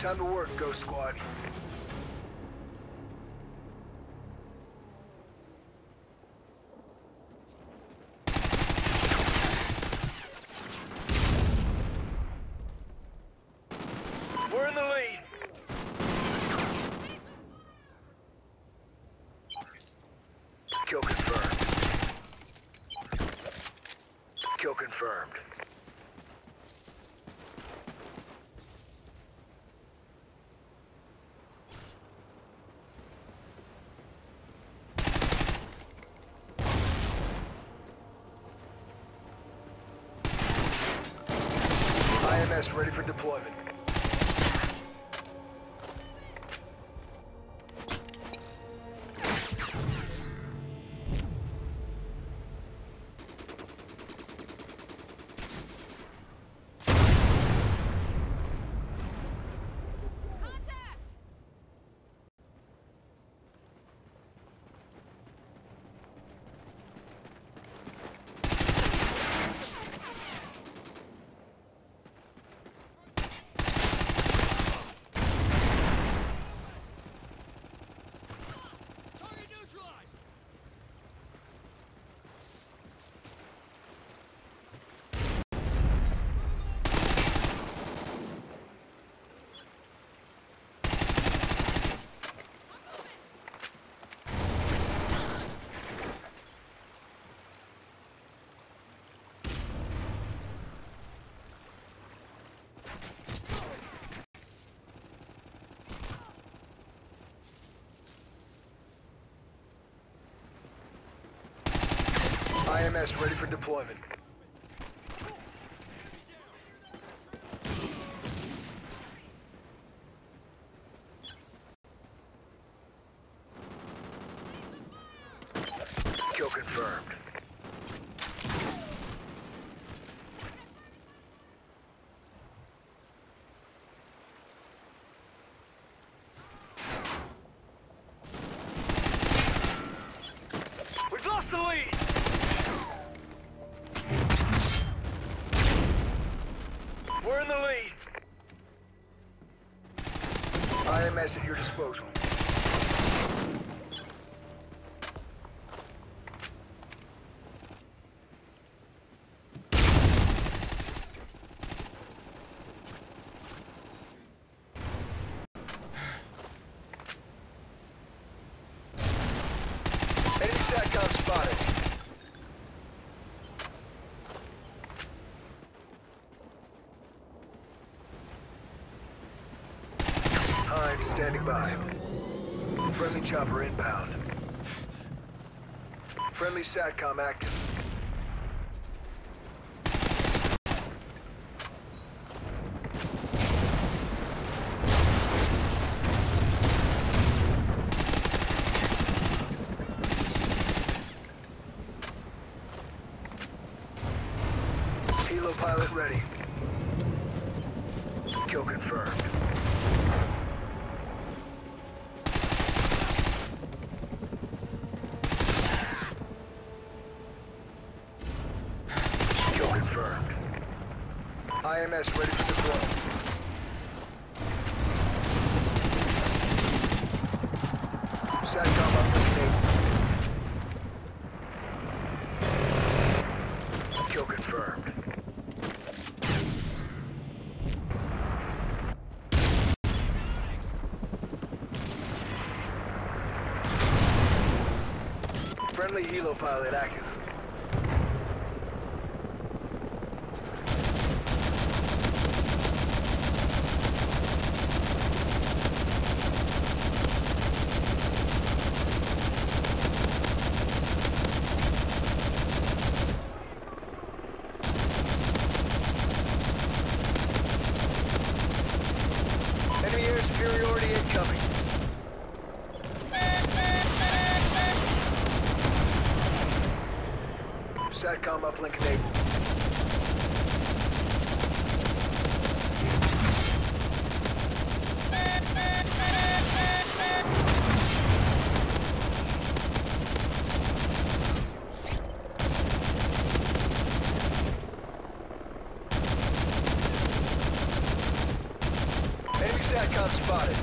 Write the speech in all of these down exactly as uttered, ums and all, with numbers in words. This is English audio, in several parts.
Time to work, Ghost Squad. We're in the lead. Kill confirmed. Kill confirmed. I M S ready for deployment. I M S ready for deployment. Kill confirmed. We've lost the lead! We're in the lead. I M S at your disposal. Enemy SATCOM spotted. Hind standing by. Friendly chopper inbound. Friendly SATCOM active. Helo pilot ready. Kill confirmed. I M S ready for deployment. SATCOM up with cable. Kill confirmed. Friendly helo pilot active. Enemy air superiority incoming. SATCOM uplink enabled. Enemy SATCOM spotted.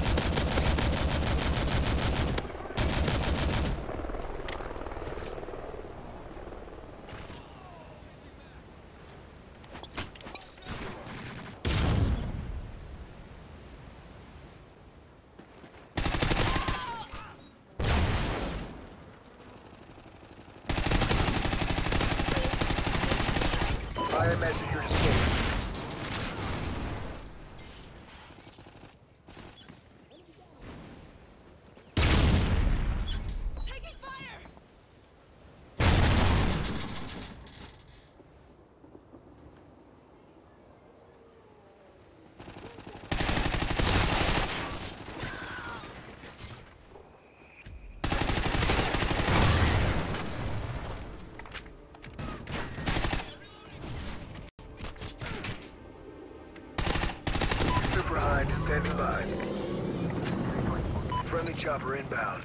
I M S at your disposal. Taking fire! Super Hind standing by. Friendly chopper inbound.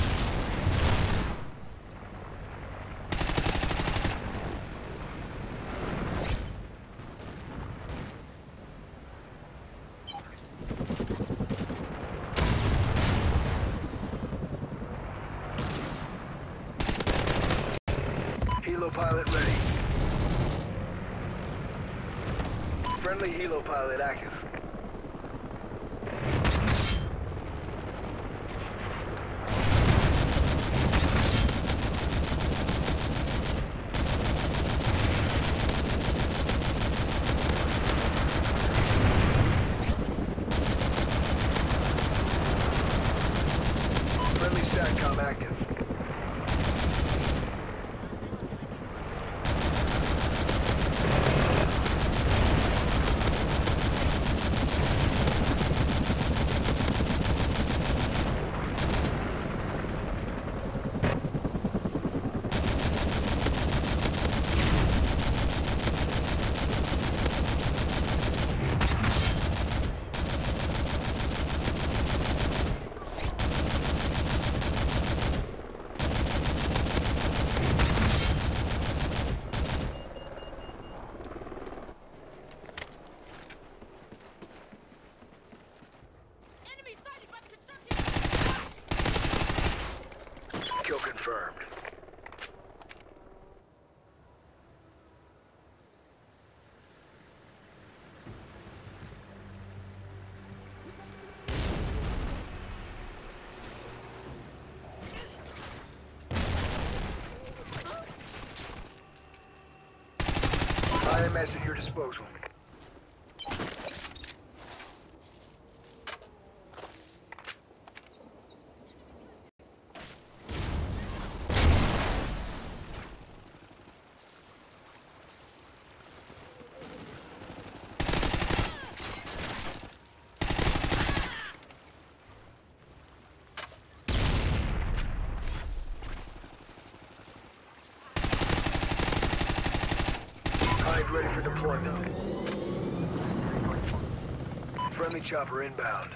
Helo pilot ready. Friendly helo pilot active. Friendly SATCOM active. Enemy sighted by construction! Kill confirmed. I M S at your disposal. Hind ready for deployment. Friendly chopper inbound.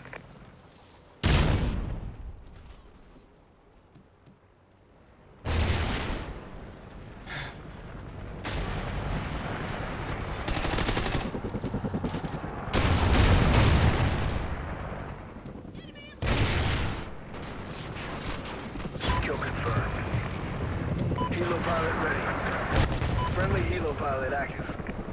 Kill confirmed. Helo pilot ready. Friendly helo pilot active.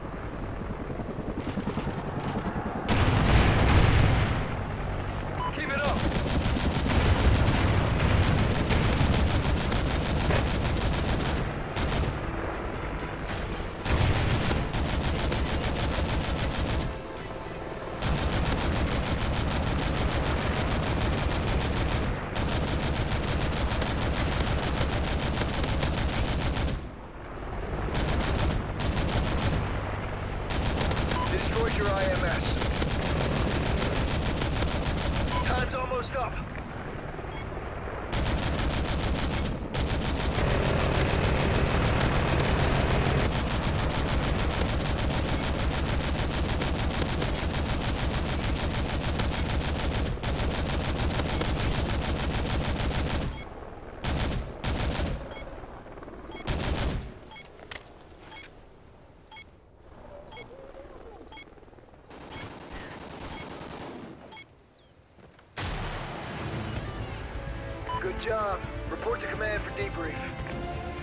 Keep it up! Destroyed your I M S. Time's almost up. Good job. Report to command for debrief.